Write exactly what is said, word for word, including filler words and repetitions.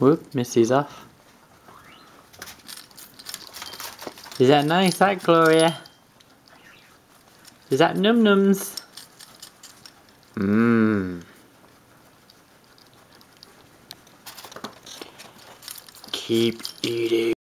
Whoop, Missy's off. Is that nice, that Gloria? Is that num nums? Mmm. Keep eating.